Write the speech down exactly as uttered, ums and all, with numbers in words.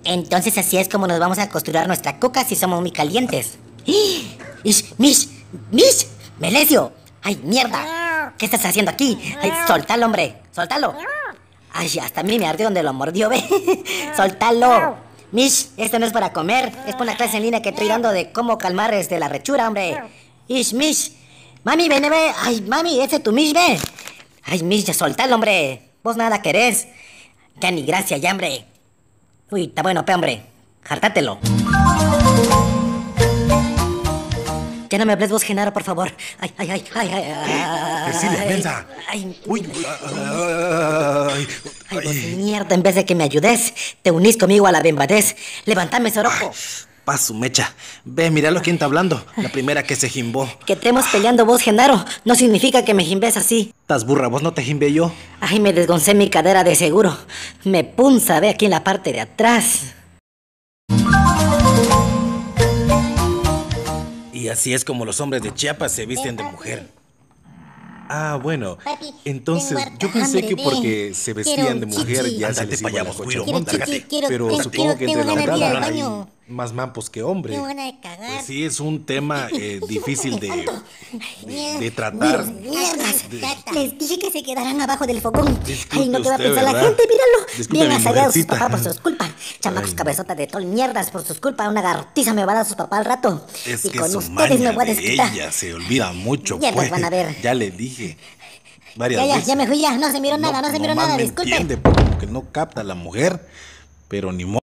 Entonces así es como nos vamos a costurar nuestra coca si somos muy calientes. ¡Ish! ¡Mish! ¡Mish! ¡Melesio! ¡Ay, mierda! ¿Qué estás haciendo aquí? Ay, soltalo, hombre. Soltalo. Ay, hasta a mí me ardió donde lo mordió, ve. Soltalo. Mish, esto no es para comer. Es por una clase en línea que estoy dando de cómo calmar este, la rechura, hombre. Ish, Mish. Mami, ven, ve. Ay, mami, ese es tu Mish, ve. Ay, Mish, ya soltalo, hombre. Vos nada querés. Ya ni gracia, ya, hombre. Uy, está bueno, pe, hombre. Jártatelo. Ya no me hables vos, Genaro, por favor. Ay, ay, ay, ay, ay, ay. Cecilia, mensa. Ay, Uy, ay, ay, vos, ay. mierda, en vez de que me ayudes, te unís conmigo a la bembadez. Levántame, Soroco. Paso, mecha. Ve, míralo quién está hablando. La primera que se jimbó. Que estemos peleando vos, Genaro, no significa que me jimbes así. Estás burra, vos no te jimbé yo. Ay, me desgoncé mi cadera de seguro. Me punza, ve aquí en la parte de atrás. Y así es como los hombres de Chiapas se visten de mujer. Ah, bueno. Papi, Entonces, tengo yo pensé hambre, que ve. porque se vestían Quiero de mujer chichi. ya se Ándate les pa' iba allá, la vos, cocha. cuiro, Quiero móntate. chichi, quiero, Pero tengo, supongo quiero, que tengo entre la ganas de ir al mujer hay baño. más mampos que hombres. Tengo ganas de cagar. Pues sí, es un tema eh, difícil de, de, Mierda, de tratar. Mierdas, Caca. Les dije que se quedaran abajo del fogón. Disculpe Ay, no te va a usted, pensar la ¿verdad? gente, míralo. Disculpe, Bien mi asallados sus mujercita. papás por sus culpas. Chamacos Ay. cabezotas de tol mierdas por sus culpas. Una gartiza me va a dar su papá al rato. Es y que con su ustedes me maña voy a de desquitar. ella se olvida mucho, Mierdas pues. van a ver. Ya le dije varias Ya, ya, veces. ya me fui ya. No se miró nada, no se miró nomás nada, me disculpe. entiende, pues, como que no capta la mujer, pero ni modo.